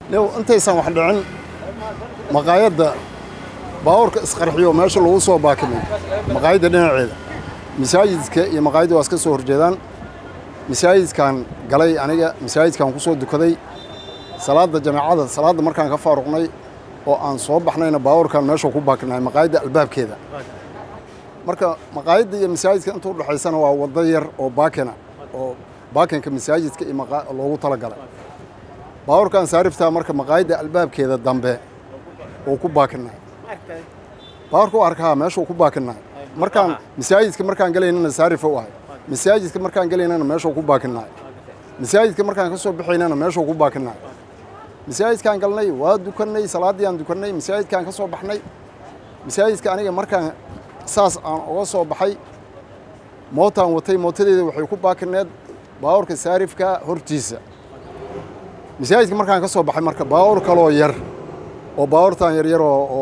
لو أنت يسمع واحد عن مقايد باورك إسقرحيو ماشي اللي وصوا باكمين مقايد نوعية مساجد يا مقايد واسك صور جدان مساجد كان قلي أنا مساجد كان قصود كذي صلاة الجماعة صلاة مركان كفارقني وأن صوب إحنا باور كان ماشي وكوباكنا مقايد الباب كذا مركا مقايد يا مساجد كان طول حيسان وضير وباكنا وباكن كمساجد كمقا الله طلع باور كان سارفتها مركا مقايد الباب كذا الدنبه وكوباكنا باور كو أركها ماشي وكوباكنا مركان مساجد كمركان قلينا سارف واحد مساجد كمركان قلينا ماشي وكوباكنا مساجد كمركان كسر بحينا ماشي وكوباكنا مساجد كان قلني ودكني صلاة ديان دكني مساجد كان كسر بحني مساجد كان أنا مركان ساس وصو بحي موتا وتي موتدي وحي كوباكنا باور كسارف كهرتيسة مساجد كمركان كسر بحي مركا باور كلو ير وباور تان ير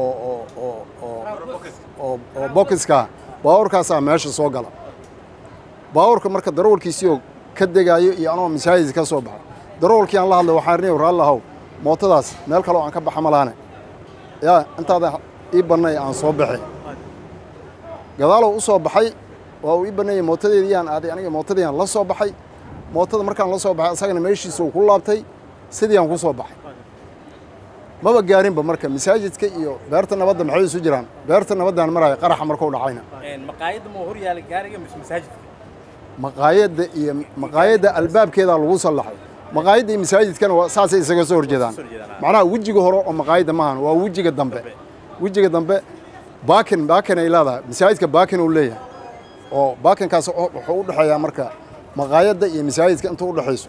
أو بوكس كا باور كاسا ماشي صوغلا باور كمركا ضرور كيسيو كدقاي يعني مساجد كسر بحي ضرور كي الله الله وحارني ورا الله هو موتداس مeel kale oo aan ka baxamalaane yaa intaada ii banay aan soo baxay gadaal oo soo baxay waa uu ii banay mootadeedii aan aaday aniga mootadii aan la soo baxay mootada markaan la soo baxay asagana meeshiisa uu ku laabtay sidii aan ku soo baxay maba gaarin ba marka masaajidka iyo beerta nabadda maxay isu jiraan beerta nabadda maray qaraxa markuu dhacayna maqaayad ma hor yaal gaariga masaajidka maqaayada albaabkeeda lagu sallaxay مقايد مساجد كانوا ساسي إسقى صور جدان معناه وجهه هو مقايد ماهن ووجهه دمبه وجهه دمبه باكن إلى هذا مساجد كباكن ولا أو باكن كاس حول حياة مركا مقايد مساجد كان طول حيس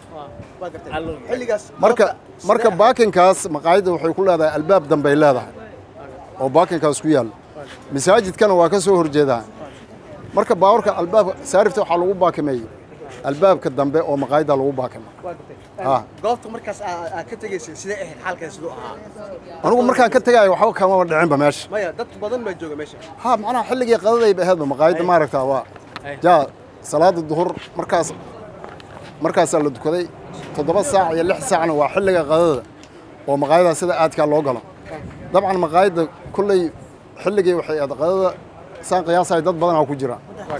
مركا باكن كاس مقايد وحيكون هذا الباب دمبه إلى هذا أو باكن كاس كيال مساجد كانوا واكسور جدان مركا باورك الباب سارفته حلو باكمي الباب كدنبه أو مقايد لو باكن goobta markaas ka tagaysay sida ay xalka sidoo ahaa anigu markaan ka tagay waxa kama dhicin ba meesha maya dad badan ma jooga meesha ha macna xilliga qadaday baahad maqaayada ma aragtaa waa jaa salaada duhur markaas la dukaday 7 saac iyo 6 saacna waa xilliga qadada oo maqaayada sida aadka loo galo dabcan maqaayada kullay xilliga waxay qadada saan qiyaasay dad badan oo ku jira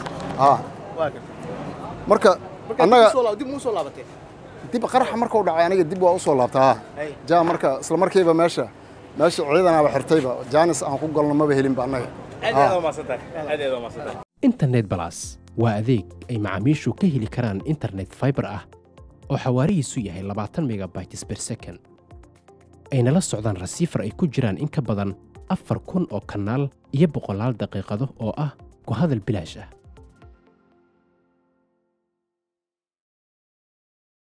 marka annaga dib mu soo laabatay dib qaraxa markuu dhacay aniga dib waa u soo laabtaa jaa marka isla markiiba meesha ciidana ba xirtayba jaanis aan ku galno ma helin ba annaga aad ma saddex internet plus waa adeeg ay macaamiishu ka heli karaan internet fiber ah oo xawaarihiisu yahay 20 megabytes per second ayna la socdaan receiver ay ku jiraan in ka badan 4,000 oo kanaal iyo 100 daqiiqado oo ah ku hadal bilaash ah